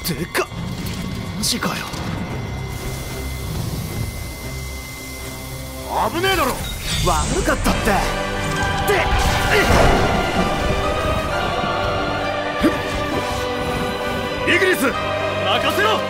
でかっ、マジかよ。 危ねえだろ。 悪かったって。 イギリス、任せろ。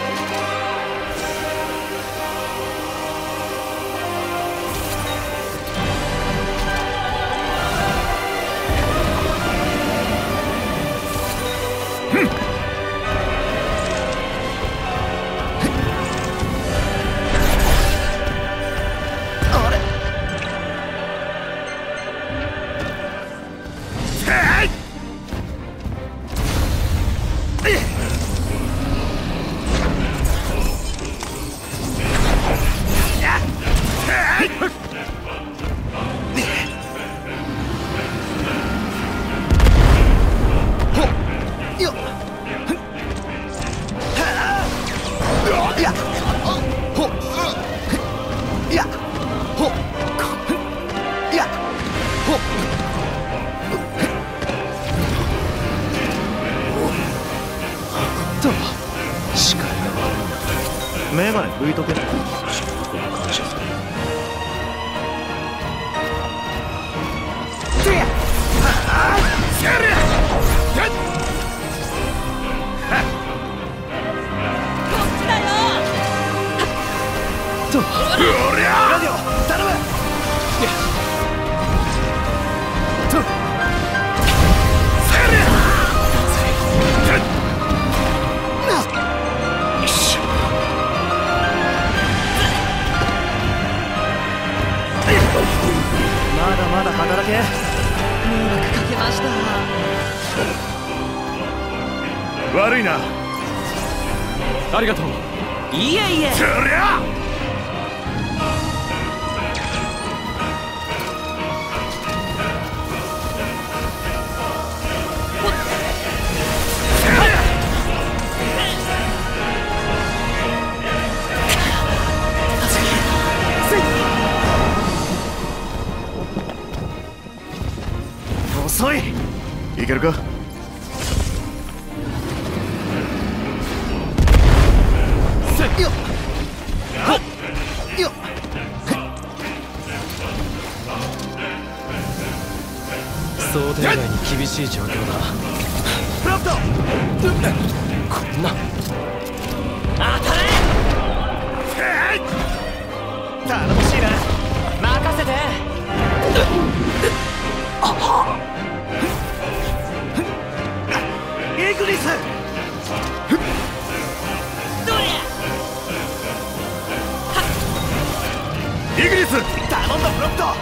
メガネ拭いとけ。 感謝する。 まだまだ働け。 迷惑かけました。 悪いな。ありがとう。 いえいえ。 そりゃ遅い。 いけるか。 よっよっ。 想定外に厳しい状況だ。 フラット。 こんな当たれ。 頼もしいな。 任せて。 イグリス。 どりゃ。 イギリス、 頼んだフラット。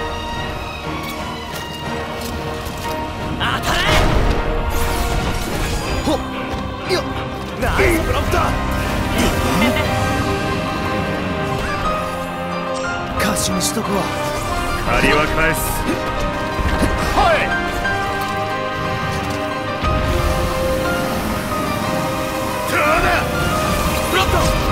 当たれ。 ほっよっ。ナイスフラット。貸しにしとくわ。 借りは返す。はい。 フラット。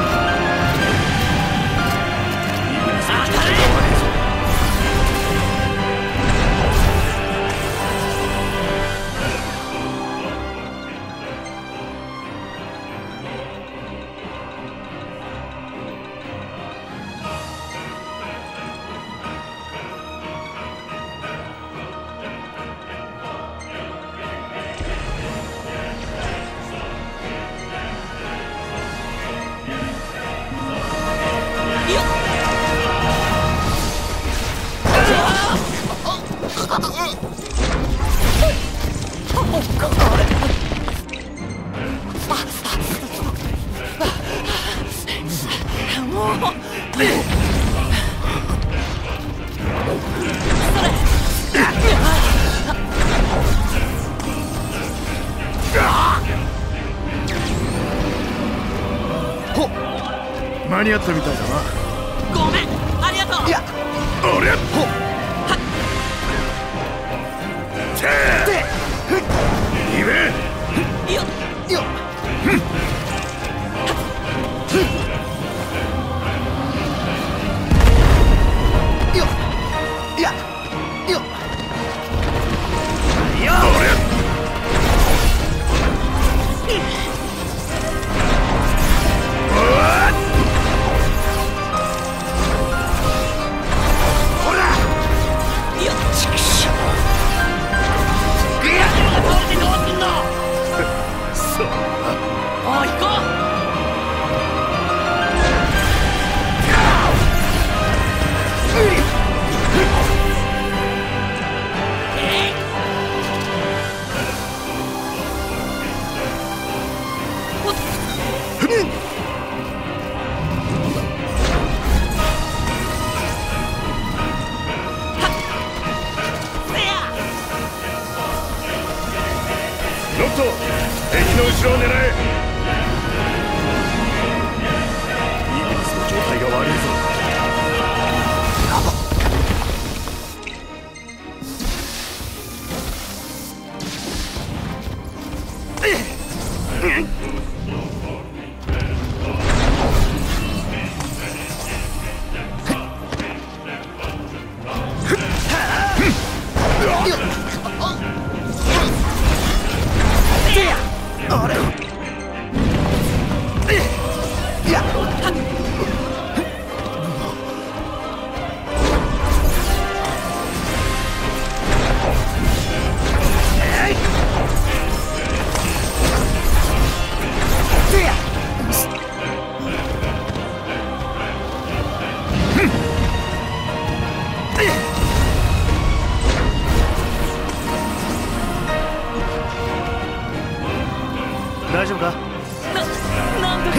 間に合ったみたいだな。 ごめん、ありがとう。 いや、 俺はほっていべよっよっ。よっ。いや、よっ。よっ。 ト敵の後ろを狙え。イグニスの状態が悪いぞ。 大丈夫か？ なんとか。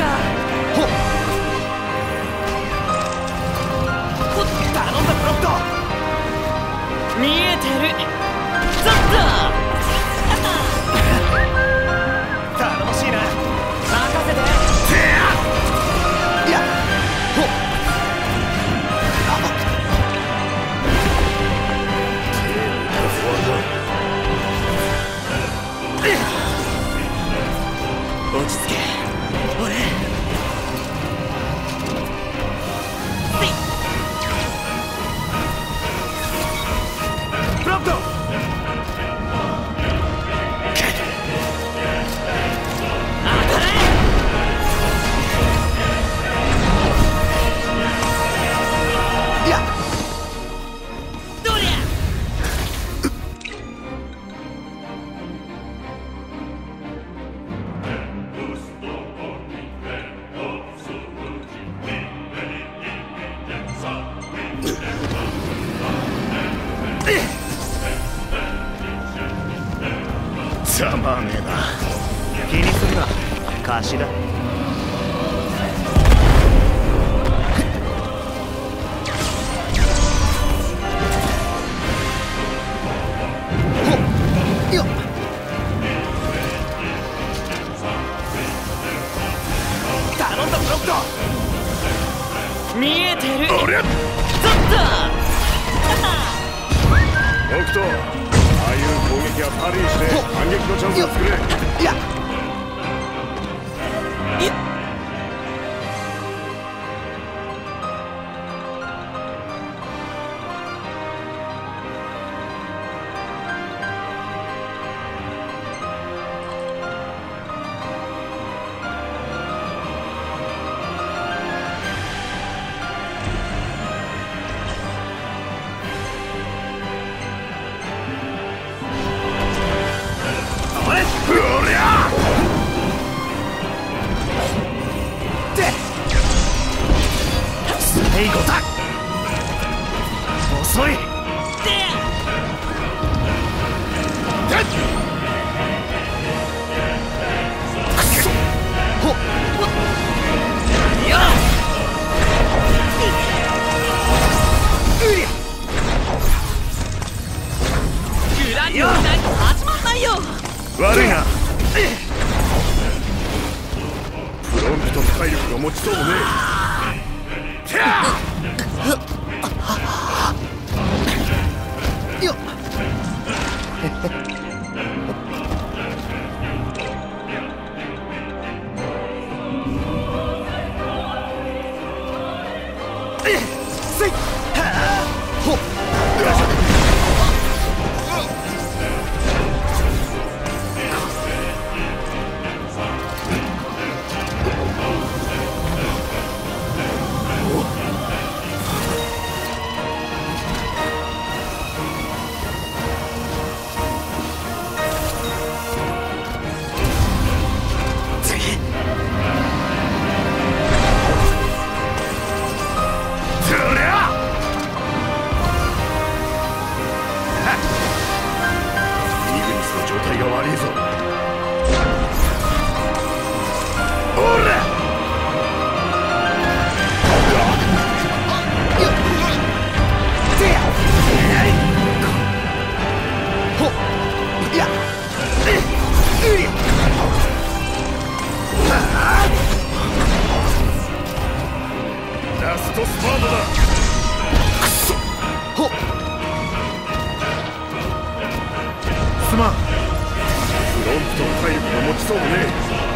頼んだプロット。 見えてる。ザッ頼もしいな。 任せて。 いや落ち着け。俺プロット。 当たれ。 いやどりゃ。 ざまねえな。 気にするな。貸しだ。よっ。頼んだプロット。 見えてる。 おりゃザッ北斗、ああいう攻撃はパリーして反撃のチャンスを作れ。 いやおりゃ最後だ。遅い。ほっようりゃ裏にいないと始まんないよ。 悪いな。プロンプトの体力が持ちそうもねよっ。せいはあほっうりゃ論布と体力が持ちそうもねえ。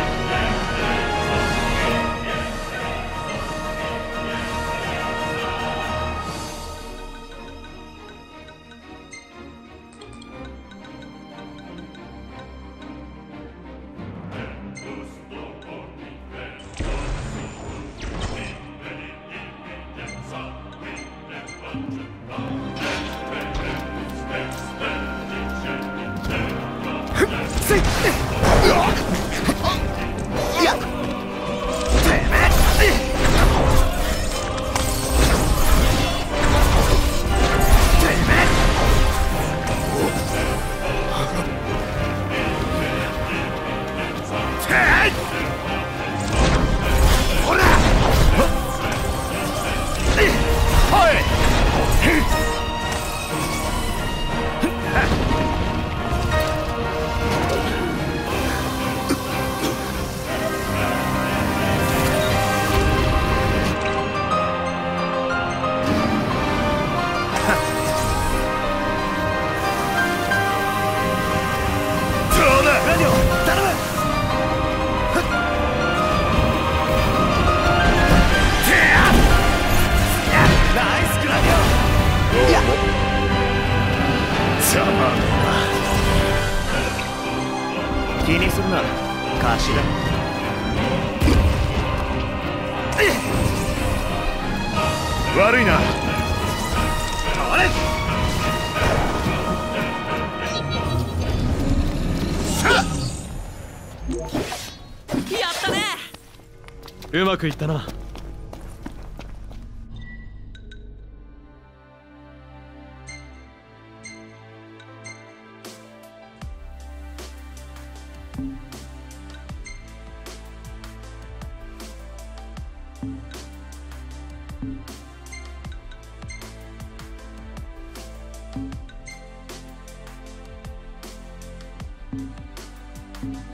気にするな、貸しだ。 悪いな。 あれやったね。 うまくいったな。 うん。